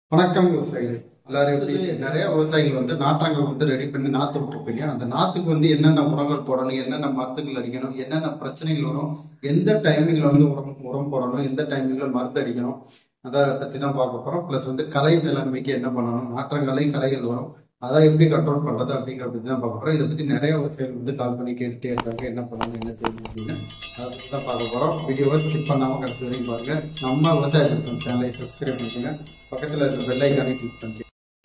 வணக்கம் விவசாயிகள் எல்லாரும் எப்படி நிறைய விவசாயிகள் வந்து நாற்றங்கள் வந்து ரெடி பண்ணி நாத்து விட்டுருப்பீங்க. அந்த நாத்துக்கு வந்து என்னென்ன உரங்கள் போடணும், என்னென்ன மருந்துகள் அடிக்கணும், என்னென்ன பிரச்சனைகள் வரும், எந்த டைமிங்ல வந்து உரம் போடணும், எந்த டைமிங்ல மருந்து அடிக்கணும், அதை பத்தி தான் பார்க்க போறோம். பிளஸ் வந்து களை மேலாண்மைக்கு என்ன பண்ணணும், நாற்றங்களை களைகள் வரும் அதை எப்படி கண்ட்ரோல் பண்றது அப்படிங்கிற பத்தி தான் பார்க்க போறோம். இதை பத்தி நிறைய விவசாயிகள் வந்து கால் பண்ணி கேட்டுட்டே இருக்காங்க, என்ன பண்ணணும் என்ன செய்யணும் அப்படின்னு. அதை பத்தி தான் பார்க்க போறோம். வீடியோவை ஸ்கிப் பண்ணாம கடைசி வரைக்கும் பாருங்க. நம்ம விவசாய சேனலை சப்ஸ்கிரைப் பண்ணிக்கோங்க, பக்கத்துல இருக்க பெல் ஐக்கானை கிளிக் பண்ணிக்கோங்க.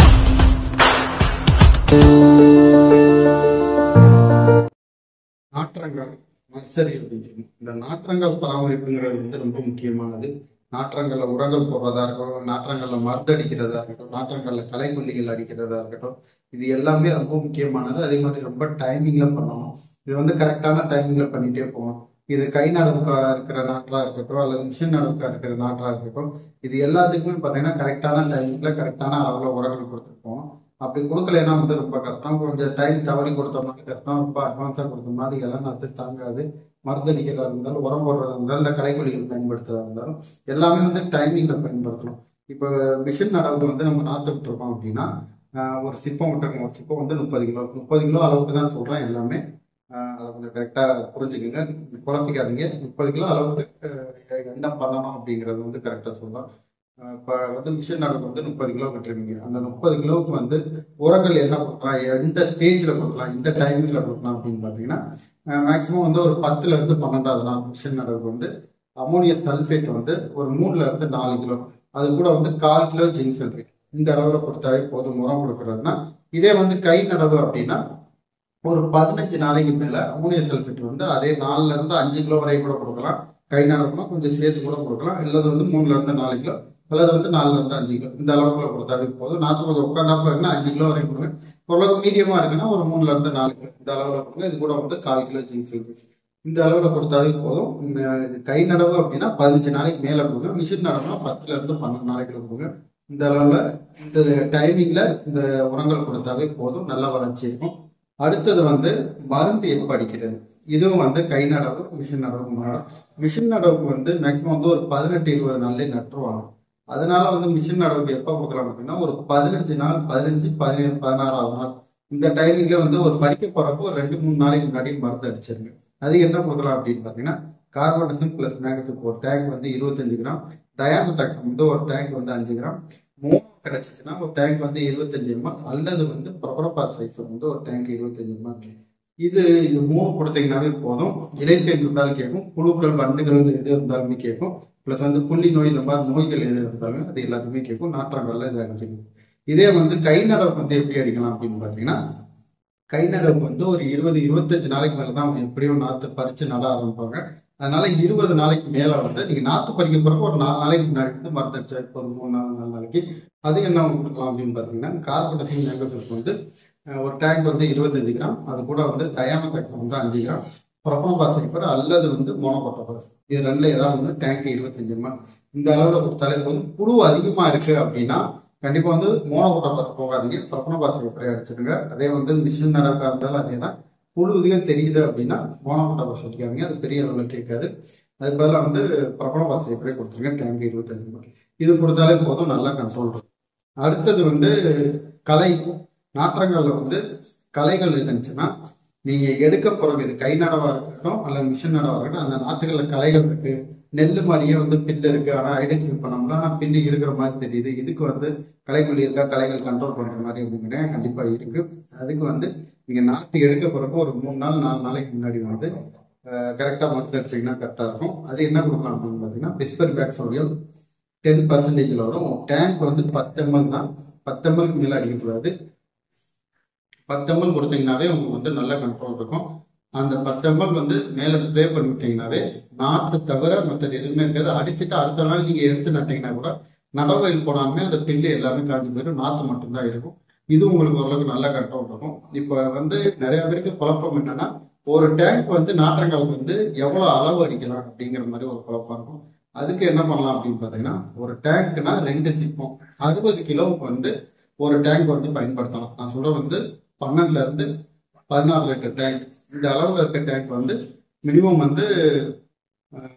நாற்றங்கள் நர்சரி அப்படின்னு சொல்லி இந்த நாற்றங்கள் பராமரிப்புங்கிறது வந்து ரொம்ப முக்கியமானது. நாற்றங்கள்ல உரங்கள் போடுறதா இருக்கட்டும், நாற்றங்கள்ல மருந்து அடிக்கிறதா இருக்கட்டும், நாற்றங்கள்ல களைக்கொல்லிகள் அடிக்கிறதா இருக்கட்டும், இது எல்லாமே ரொம்ப முக்கியமானது. அதே மாதிரி ரொம்ப டைமிங்ல பண்ணணும். இது வந்து கரெக்டான டைமிங்ல பண்ணிட்டே போகணும். இது கை நடவுக்கா இருக்கிற நாற்றா இருக்கட்டும் அல்லது மிஷின் நடவுக்கா இருக்கிற நாற்றா இருக்கட்டும், இது எல்லாத்துக்குமே பார்த்தீங்கன்னா கரெக்டான டைமிங்ல கரெக்டான அளவுல உரங்கள் கொடுத்துட்டு போகணும். அப்படி கொடுக்கலைன்னா வந்து ரொம்ப கஷ்டம். கொஞ்சம் டைம் தவறி கொடுத்தோம்னாலும் கஷ்டம், ரொம்ப அட்வான்ஸா கொடுத்தோம்னாலும் எல்லாம் நாற்று தாங்காது. மருந்து அடிக்கிறதா இருந்தாலும், உரம் போடுறதா இருந்தாலும், இல்லை களைக்கொல்லிகள் பயன்படுத்துறதா இருந்தாலும் எல்லாமே வந்து டைமிங்ல பயன்படுத்தணும். இப்போ மிஷின் நடவுக்கு வந்து நம்ம நாற்று விட்டுருக்கோம் அப்படின்னா ஒரு சிப்பம் விட்டுருக்கோம். ஒரு சிப்பம் வந்து 30 கிலோ அளவுக்கு தான் சொல்றேன் எல்லாமே. அதை கொஞ்சம் கரெக்டா புரிஞ்சுக்கோங்க, குழப்பிக்காதீங்க. 30 கிலோ அளவுக்கு என்ன பண்ணணும் அப்படிங்கிறது வந்து கரெக்டா சொல்லலாம். இப்போ வந்து மிஷின் நடவு வந்து 30 கிலோ கட்டுருவீங்க. அந்த 30 கிலோவுக்கு வந்து உரங்கள் என்ன கொடுக்கலாம், எந்த ஸ்டேஜில் கொடுக்கலாம், எந்த டைமிங்கில் கொடுக்கலாம் அப்படின்னு பார்த்தீங்கன்னா மேக்ஸிமம் வந்து ஒரு 10ல இருந்து 12வது நாள் மிஷின் நடவுக்கு வந்து அமோனியம் சல்ஃபேட் வந்து ஒரு 3ல இருந்து 4 கிலோ, அது கூட வந்து 1/4 கிலோ ஜிங்க் சல்ஃபேட் இந்த அளவில் கொடுத்தாவே போதும் உரம் கொடுக்கறதுனா. இதே வந்து கை நடவு அப்படின்னா ஒரு 15 நாளைக்கு மேல அமோனியம் சல்ஃபேட் வந்து அதே 4ல இருந்து 5 கிலோ வரை கூட கொடுக்கலாம். கை நடவுனா கொஞ்சம் சேர்த்து கூட கொடுக்கலாம். இல்லது வந்து 3ல இருந்து 4 கிலோ அல்லது வந்து 4ல இருந்து 5 கிலோ இந்த அளவுக்குள்ள கொடுத்தாவே போதும். நாற்று கொஞ்சம் உட்காந்தாப்புல இருக்குன்னா 5 கிலோ வரைக்கும் கொடுங்க. ஓரளவுக்கு மீடியமா இருக்குன்னா ஒரு 3ல இருந்து 4 கிலோ இந்த அளவுல கொடுங்க. இது கூட வந்து 1/4 கிலோ ஜிங்க் சல்ஃபேட் இந்த அளவுல கொடுத்தாவே போதும். இது கை நடவு அப்படின்னா 15 நாளைக்கு மேல கொடுங்க. மிஷின் நடவுனா 10ல இருந்து 12 நாளைக்கு கொடுங்க. இந்த அளவுல இந்த டைமிங்ல இந்த உரங்கள் கொடுத்தாவே போதும், நல்ல வளர்ச்சி இருக்கும். அடுத்தது வந்து மருந்து எப்ப அடிக்கிறது, இதுவும் வந்து கை நடவு மிஷின் நடவு மாறும். மிஷின் நடவுக்கு வந்து மேக்சிமம் வந்து ஒரு 18-20 நாள்லயே நட்டுருவாங்க. அதனால வந்து மிஷின் நடவுக்கு எப்ப கொடுக்கலாம் அப்படின்னா ஒரு 15 நாள், 15, 17, 16வது நாள் இந்த டைமிங்ல வந்து ஒரு பறிக்க போறப்போ ஒரு 2-3 நாளைக்கு முன்னாடி மருந்து அடிச்சிருங்க. அது என்ன கொடுக்கலாம் அப்படின்னு பாத்தீங்கன்னா கார்பன்டசிம் பிளஸ் மேகசிப் ஒரு டேங்க் வந்து 25 கிராம், தயாமத்தாக்சம் வந்து ஒரு டேங்க் வந்து 5 கிராம், மூணு கிடைச்சிச்சுன்னா ஒரு டேங்க் வந்து 25 ml அல்லது வந்து ப்ரொபனோபாஸ் சல்ஃபர் வந்து ஒரு டேங்க் 25 ml. இது 3 கொடுத்தீங்கன்னாவே போதும். இலைப்பேன் இருந்தாலும் கேட்கும், புழுக்கள் வண்டுகள் எது இருந்தாலுமே கேட்கும், பிளஸ் வந்து புள்ளி நோய் இந்த மாதிரி நோய்கள் எது இருந்தாலுமே அது எல்லாத்துமே கேட்கும். நாற்றங்கள்ல இது அடிக்கணும். இதே வந்து கை நடவுக்கு வந்து எப்படி அடிக்கலாம் அப்படின்னு பாத்தீங்கன்னா கை நடவுக்கு வந்து ஒரு 20-25 நாளைக்கு மேலதான் எப்படியும் நாற்று பறிச்சு நட ஆரம்பிப்பாங்க. அதனால 20 நாளைக்கு மேல வந்து நீங்க நாற்று பறிக்க போறப்ப ஒரு 4 நாளைக்கு முன்னாடி வந்து மருந்து அடிச்சா ஒரு 3-4 நாளைக்கு அது என்ன கொடுக்கலாம் அப்படின்னு பாத்தீங்கன்னா கார்பன்டசிம் மேங்கோசல்ஃபேட் வந்து ஒரு டேங்க் வந்து 25 கிராம், அது கூட வந்து தயாமத்தாக்சம் வந்து 5 கிராம், ப்ரொபனோபாஸ் சல்ஃபர் அல்லது வந்து மோனோபோட்டாபாஸ் இது ரெண்டுல ஏதாவது வந்து டேங்க் 25 ml இந்த அளவுல கொடுத்தாலே போதும். புழு அதிகமா இருக்கு அப்படின்னா கண்டிப்பா வந்து மோனோபோட்டாபாஸ் போகாதீங்க, ப்ரொபனோபாஸ் சல்ஃபரை அடிச்சிடுங்க. அதே வந்து மிஷின் நடக்கா இருந்தாலும் அதே தான். புழு அதிகம் தெரியுது அப்படின்னா மோனோபோட்டாபாஸ் அடிக்காதீங்க, அது பெரிய அளவில் கேட்காது. அது பதிலாக வந்து ப்ரொபனோபாஸ் சல்ஃபரை கொடுத்துருங்க டேங்க் 25 ml. இது கொடுத்தாலே போதும், நல்லா கண்ட்ரோல் இருக்கும். அடுத்தது வந்து களை. நாற்றங்கள்ல வந்து களைகள் இருந்துச்சுன்னா நீங்க எடுக்க போறது இது கை நடவா இருக்கட்டும் அல்ல மிஷின் நடவா இருக்கட்டும், அந்த நாற்றுகள்ல களைகள் இருக்கு, நெல்லு மாதிரியே வந்து பில்லு இருக்கு, ஆனா ஐடென்டிஃபை பண்ணோம்னா பில்லு இருக்கிற மாதிரி தெரியுது, இதுக்கு வந்து களைக்கொல்லி இருக்கா, களைகள் கண்ட்ரோல் பண்ற மாதிரி அப்படிங்கிற கண்டிப்பா இருக்கு. அதுக்கு வந்து நீங்க நாற்று எடுக்க போறப்போ ஒரு 3 நாள் 4 நாளைக்கு முன்னாடி வந்து கரெக்டா மருந்து அடிச்சிங்கன்னா கரெக்டா இருக்கும். அது என்ன கொடுக்கலாம் அப்படின்னு பாத்தீங்கன்னா பிஸ்பர் பேக் சோடியம் 10% வரும். டேங்க் வந்து 10 ml தான், 10 ml மேல அடிக்கக்கூடாது. 10 ml கொடுத்தீங்கன்னாவே உங்களுக்கு வந்து நல்ல கண்ட்ரோல் இருக்கும். அந்த 10 ml வந்து மேல ஸ்ப்ரே பண்ணிவிட்டீங்கன்னாவே நாற்று தவிர மற்றது எதுவுமே இருக்காது. அடிச்சுட்டு அடுத்த நாள் நீங்க எடுத்து நட்டீங்கன்னா கூட நடவயில் போனாலுமே அந்த பில்லு எல்லாமே காஞ்சி போயிடும், நாற்று மட்டும்தான் இருக்கும். இது உங்களுக்கு ஓரளவுக்கு நல்ல கண்ட்ரோல் இருக்கும். இப்ப வந்து நிறைய பேருக்கு குழப்பம் என்னன்னா ஒரு டேங்க் வந்து நாற்றங்களுக்கு வந்து எவ்வளவு அளவு அடிக்கலாம் அப்படிங்கிற மாதிரி ஒரு குழப்பம் இருக்கும். அதுக்கு என்ன பண்ணலாம் அப்படின்னு பாத்தீங்கன்னா ஒரு டேங்க்னா 2 சிப்பம் 60 கிலோவுக்கு வந்து ஒரு டேங்க் வந்து பயன்படுத்தலாம். நான் சொல்ற வந்து 12ல இருந்து 16 லிட்டர் டேங்க் இந்த அளவுல இருக்க டேங்க் வந்து மினிமம் வந்து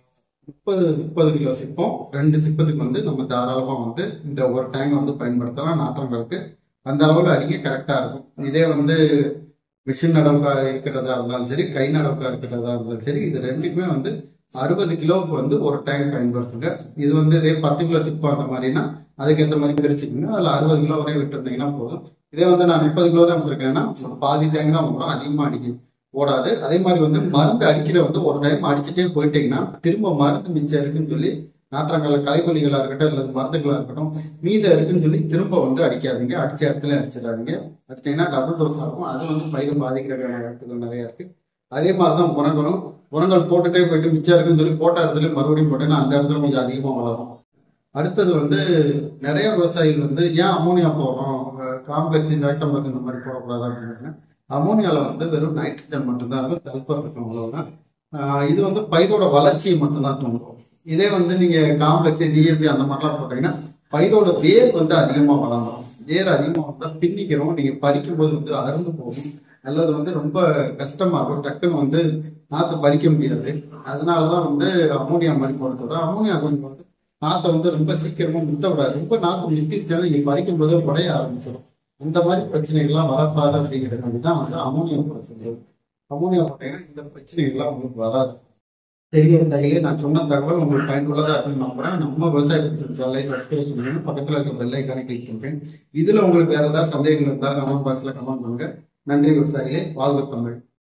முப்பது கிலோ சிப்பம் 2 சிப்பத்துக்கு வந்து நம்ம தாராளமா வந்து இந்த ஒரு டேங்க் வந்து பயன்படுத்தலாம். நாற்றங்களுக்கு அந்த அளவுல அடிக்க கரெக்டா இருக்கும். இதே வந்து மிஷின் நடவுக்கா இருக்கிறதா இருந்தாலும் சரி, கை நடவுக்கா இருக்கிறதா இருந்தாலும் சரி, இது ரெண்டுக்குமே வந்து 60 கிலோவுக்கு வந்து ஒரு டேங்க் பயன்படுத்துங்க. இது வந்து இதே 10 கிலோ சிப்பம் அந்த மாதிரினா அதுக்கு ஏற்ற மாதிரி பிரிச்சுக்கோங்க. அதுல 60 கிலோ வரையும் விட்டுருந்தீங்கன்னா போதும். இதே வந்து நான் 30 கிலோ தான் வச்சிருக்கேன்னா பாதி டேங்க் தான் வரும், அதிகமா அடிக்க ஓடாது. அதே மாதிரி வந்து மருந்து அடிக்கிற வந்து ஒரு டைம் அடிச்சுட்டே போயிட்டீங்கன்னா திரும்ப மருந்து மிச்சம் இருக்குன்னு சொல்லி நாற்றங்கள்ல களைக்கொல்லிகளா இருக்கட்டும் அல்லது மருந்துகளா இருக்கட்டும் மீதம் இருக்குன்னு சொல்லி திரும்ப வந்து அடிக்காதீங்க. அடிச்ச இடத்துல அடிச்சிடாதீங்க. அடிச்சீங்கன்னா டபுள் டோஸ் ஆகும். அது வந்து பயிர் பாதிக்கிற வாய்ப்புகள் நிறைய இருக்கு. அதே மாதிரிதான் உரங்கள் போட்டுட்டே போயிட்டு மிச்சம் இருக்குன்னு சொல்லி போட்ட இடத்துல மறுபடியும் போட்டேன்னா அந்த இடத்துல கொஞ்சம் அதிகமா வளரும். அடுத்தது வந்து நிறைய விவசாயிகள் வந்து ஏன் அமோனியா போடுறோம், காம்ப்ளெக்ஸ் இன்டாக்டம்பஸ் இந்த மாதிரி போடக்கூடாது அப்படின்னு. அமோனியால வந்து வெறும் நைட்ரஜன் மட்டும்தான் இருக்கும், சல்பர் இருக்கும், அவ்வளவுதான். இது வந்து பயிரோட வளர்ச்சியை மட்டும்தான் தூண்டும். இதே வந்து நீங்க காம்ப்ளெக்ஸ் டிஏபி அந்த மாதிரிலாம் போட்டீங்கன்னா பயிரோட வேர் வந்து அதிகமா வளரும். வேர் அதிகமா வந்தா பின்னிக்கிறோம், நீங்க பறிக்கும் போது வந்து அறுந்து போகும், அல்லது வந்து ரொம்ப கஷ்டமா இருக்கும், டக்குன்னு வந்து நாற்று பறிக்க முடியாது. அதனாலதான் வந்து அமோனியா மாதிரி போட சொல்றேன். அமோனியா கொஞ்சம் வந்து நாற்றை வந்து ரொம்ப சீக்கிரமா முத்த விடாது. ரொம்ப நாற்று முத்திருச்சாலும் நீங்க பறிக்கும் போது உடைய ஆரம்பிச்சிடும். இந்த மாதிரி பிரச்சனைகள்லாம் வரக்கூடாது அப்படிங்கிறது தான் வந்து அமோனியா போட சொல்றது. அமோனியா போட்டீங்கன்னா இந்த பிரச்சனைகள்லாம் உங்களுக்கு வராது. தெரிய தையிலே நான் சொன்ன தகவல் உங்களுக்கு பயனுள்ளதா இருக்குன்னு நம்புறேன். நம்ம விவசாயத்தை சப்ஸ்கிரைப் பண்ணுங்க, பக்கத்துல இருக்க பெல் ஐக்கானை கிளிக் பண்ணுறேன். இதுல உங்களுக்கு வேற ஏதாவது சந்தேகங்கள் இருந்தாலும் கமெண்ட் பாக்ஸ்ல கமெண்ட் பண்ணுங்க. நன்றி விவசாயிகளே, வாழ்க தமிழ்.